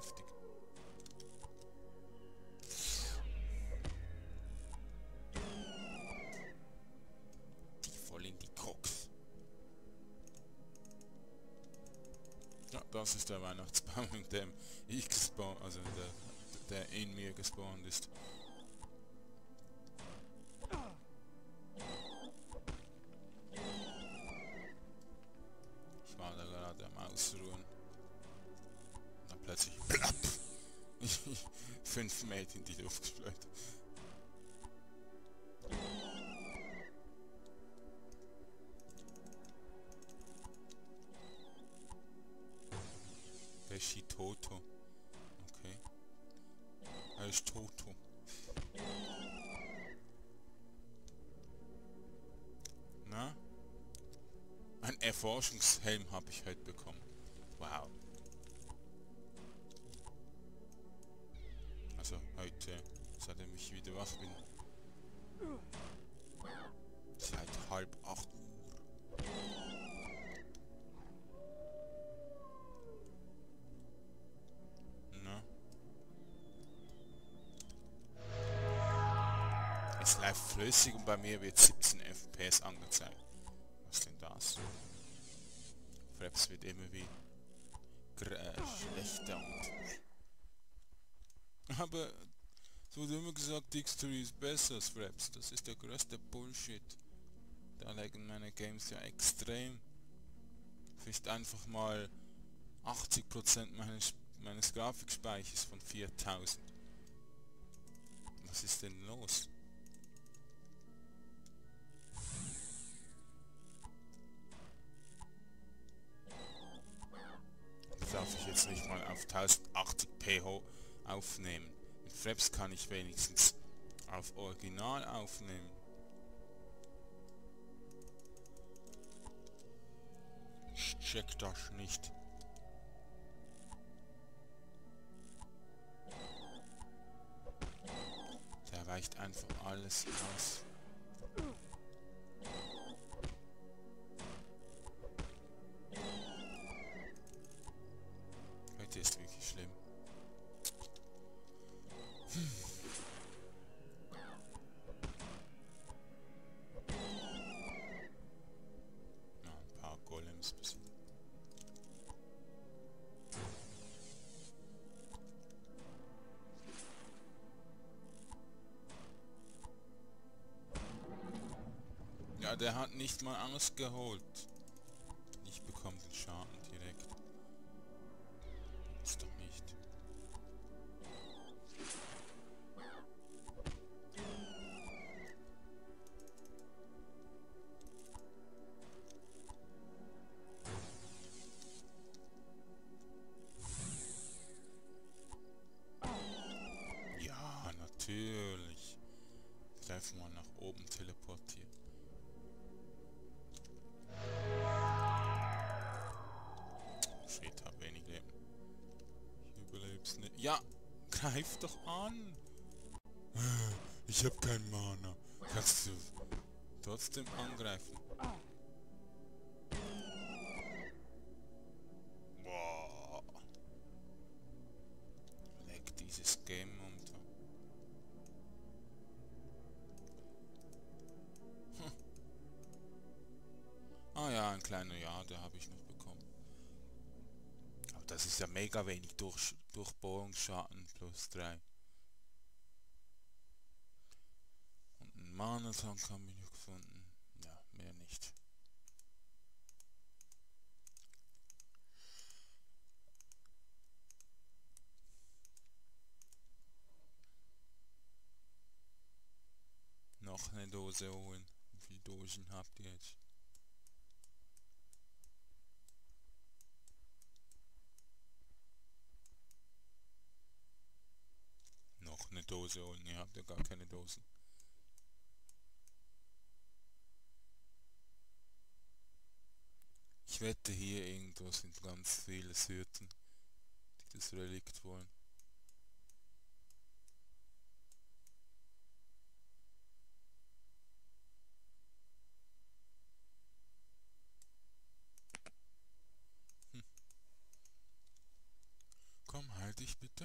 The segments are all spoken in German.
heftig. Die voll in die Krux. Ja, das ist der Weihnachtsbaum, in dem ich gespawnt, also der in mir gespawnt ist. Ich war da gerade am Ausruhen. Und dann plötzlich plapp! 5 Meter in die Luft gespleut. Beshi Toto. Okay. Er ist Toto. Na? Ein Erforschungshelm habe ich heute bekommen. Wow. Also heute, seitdem ich wieder wach bin. Seit 7:30 Uhr. Na? Es läuft flüssig und bei mir wird 17 FPS angezeigt. Was denn das? Fraps wird immer wie schlechter und... Aber es wurde immer gesagt, Dixtory ist besser als Fraps. Das ist der größte Bullshit. Da legen meine Games ja extrem. Ist einfach mal 80% meines Grafikspeichers von 4000. Was ist denn los? Darf ich jetzt nicht mal auf 1080p aufnehmen. Mit Fraps kann ich wenigstens auf Original aufnehmen. Ich check das nicht. Da weicht einfach alles aus. Heute ist wirklich schlimm. Ja, ein paar Golems besiegen. Ja, der hat nicht mal ausgeholt. Ich bekomme den Schaden direkt. Ist doch nicht. Ja, natürlich. Gleich mal nach oben teleportieren. Shit, hab wenig Leben. Ich überleb's nicht. Ja, greif doch an! Ich hab kein Mana. Kannst du trotzdem angreifen? Boah. Leck dieses Game momentan. Ah ja, ein kleiner Jade habe ich noch bekommen. Aber das ist ja mega wenig Durchbohrungsschaden plus 3. Und einen Mana-Tank haben wir noch gefunden. Ja, mehr nicht. Noch eine Dose holen. Wie viele Dosen habt ihr jetzt? Noch eine Dose holen. Ihr habt ja gar keine Dosen. Ich wette, hier irgendwo sind ganz viele Syrten, die das Relikt wollen. Komm, heil Beeil dich bitte.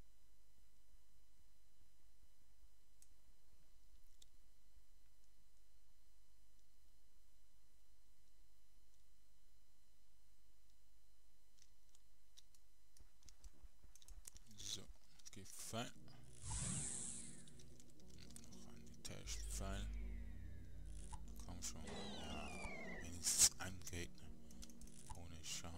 So, gefallen. Noch ein Etage-Pfeil. Komm schon. Ja, wenigstens ein Gegner. Ohne Schaden.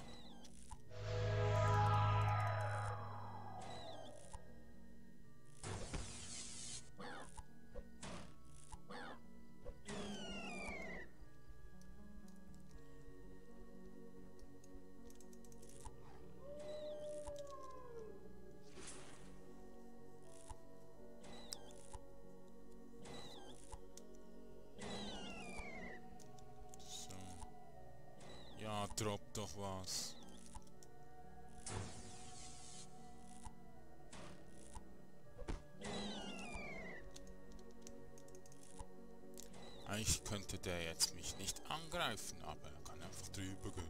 So. Ja, drop doch was. Eigentlich könnte der jetzt mich nicht angreifen, aber er kann einfach drüber gehen.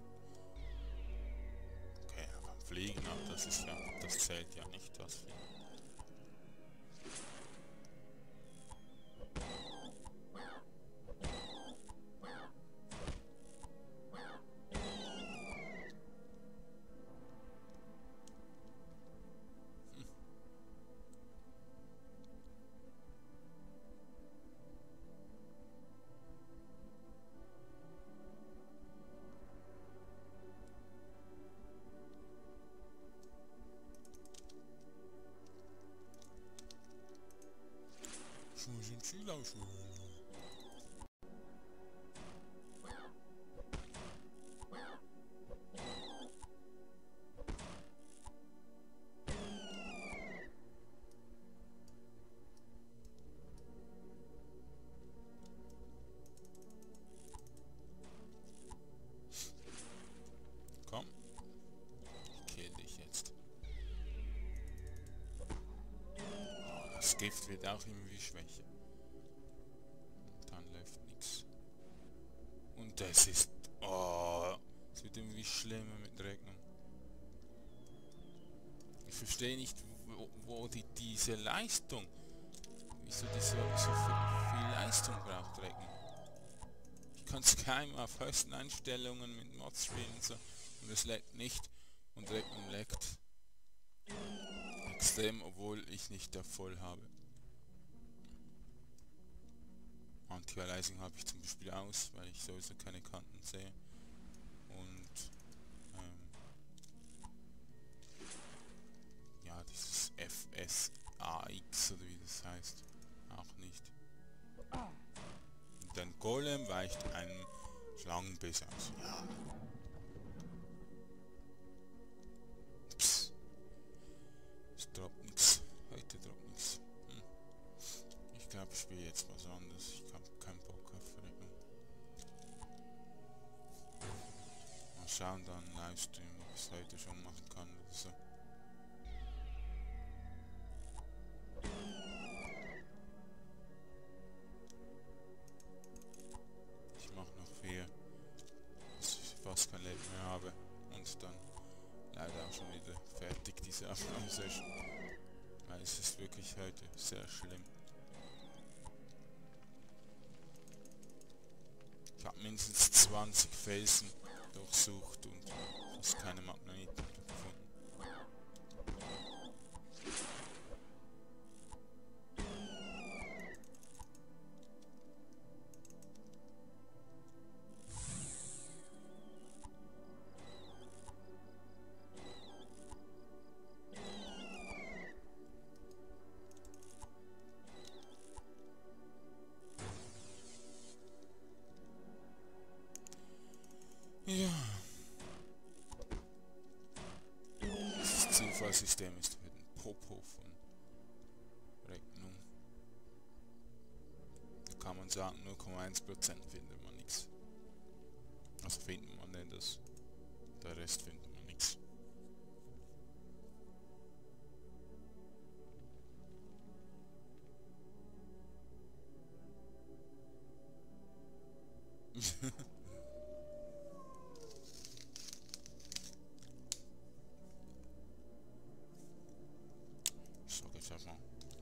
Okay, er kann fliegen, aber das ist ja, das zählt ja nicht, was fliegt. Schuhe sind Schülerschuhe. Komm, ich kill dich jetzt. Oh, das Gift wird auch irgendwie schwächer. Und dann läuft nichts. Und das ist... Oh, es wird irgendwie schlimmer mit Regnung. Ich verstehe nicht, wo diese Leistung... Wieso die so viel Leistung braucht, Regnung. Ich kann Skyrim auf höchsten Einstellungen mit Mods spielen und so. Und es leckt nicht. Und Regnum leckt extrem, obwohl ich nicht da voll habe. Anti-Aliasing habe ich zum Beispiel aus, weil ich sowieso keine Kanten sehe. Und ja, dieses FSAX oder wie das heißt, auch nicht. Und ein Golem weicht einem Schlangenbiss aus. Ja. Psst. Es droppt nichts. Heute droppt nichts. Ich glaube, ich spiele jetzt was anderes. Ich habe keinen Bock auf Regnung. Mal schauen dann Livestream, ob ich es heute schon machen kann oder so. Ich mache noch 4, bis ich fast kein Leben mehr habe. Und dann leider auch schon wieder fertig diese Aufnahmesession. Weil es ist wirklich heute sehr schlimm. Ich habe mindestens 20 Felsen durchsucht und fast keine Magneten gefunden. Ja. Das Zufallssystem ist für den Popo von Regnum. Da kann man sagen, 0,1% findet man nichts. Also findet man denn das. Der Rest findet man nichts. Kennzeichen.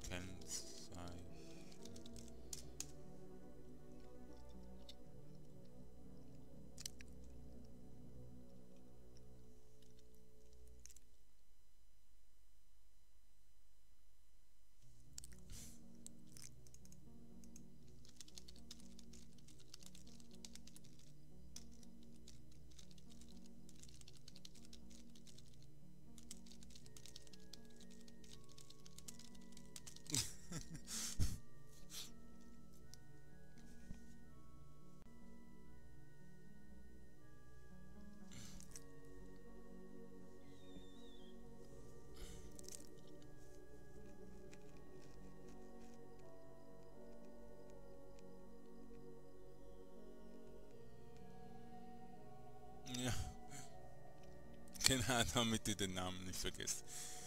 Ja, genau, damit du den Namen nicht vergisst.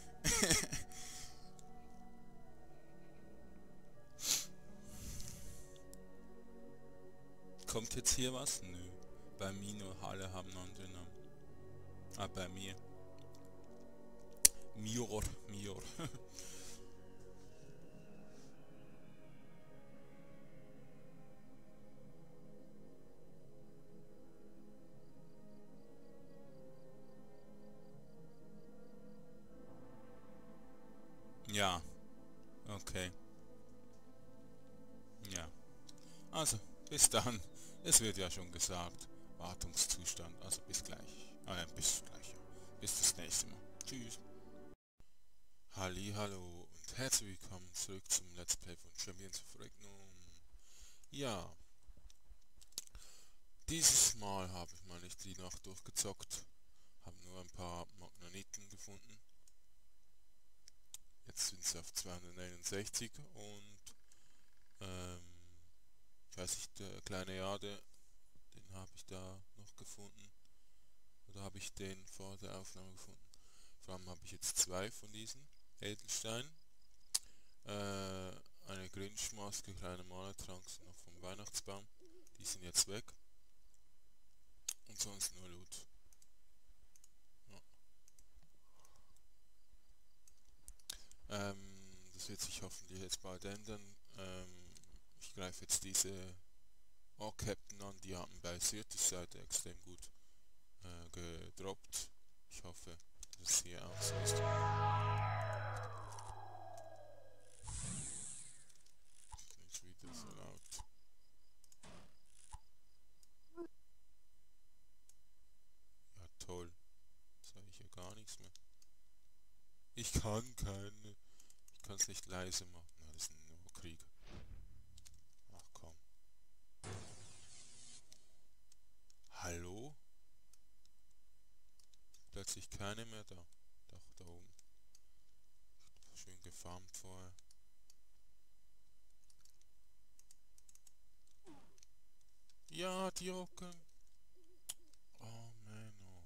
Kommt jetzt hier was? Nö. Bei mir nur alle haben einen anderen Namen. Ah, bei mir. Mior. Ja, okay. Ja. Also, bis dann. Es wird ja schon gesagt. Wartungszustand. Also bis gleich. Bis gleich. Ja. Bis das nächste Mal. Tschüss. Hallo und herzlich willkommen zurück zum Let's Play von Champions of Regnum. Ja, dieses Mal habe ich mal nicht die Nacht durchgezockt. Habe nur ein paar Magnetiten gefunden. Jetzt sind es auf 269 und ich weiß nicht, der kleine Jade, den habe ich da noch gefunden. Oder habe ich den vor der Aufnahme gefunden? Vor allem habe ich jetzt zwei von diesen Edelsteinen. Eine Grinch-Maske, kleine Malertrank sind noch vom Weihnachtsbaum. Die sind jetzt weg. Und sonst nur Loot. Ja. Das wird sich hoffentlich jetzt bald ändern. Ich greife jetzt diese Captain an, die haben bei Syrtis-Seite extrem gut gedroppt. Ich hoffe, dass es hier auch so ist. Ist wieder so laut. Ja toll. Jetzt habe ich hier gar nichts mehr. Ich kann es nicht leise machen. Na, das sind nur Kriege. Ach komm. Hallo? Plötzlich keine mehr da. Doch, da oben. Schön gefarmt vorher. Ja, die Rocken. Oh, Menno.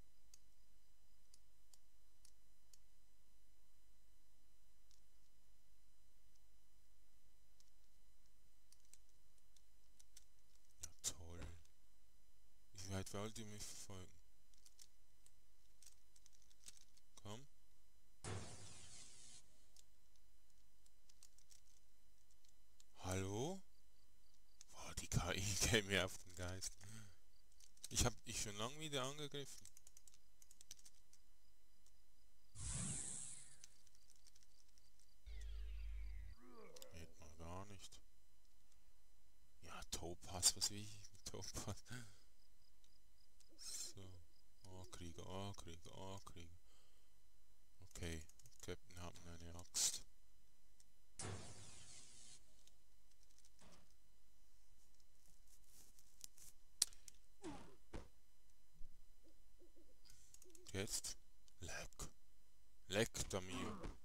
Ja, toll. Wie weit wollt ihr mich verfolgen? Komm. Hallo? Boah, die KI geht mir auf den Geist. Ich hab dich schon lange wieder angegriffen. Geht mal gar nicht. Ja, Topaz, was will ich mit Topaz? So. Oh, Krieger, oh, Krieger, oh, Krieger. Okay, Captain haben eine Axt. Jetzt? Leck. Leck da mir.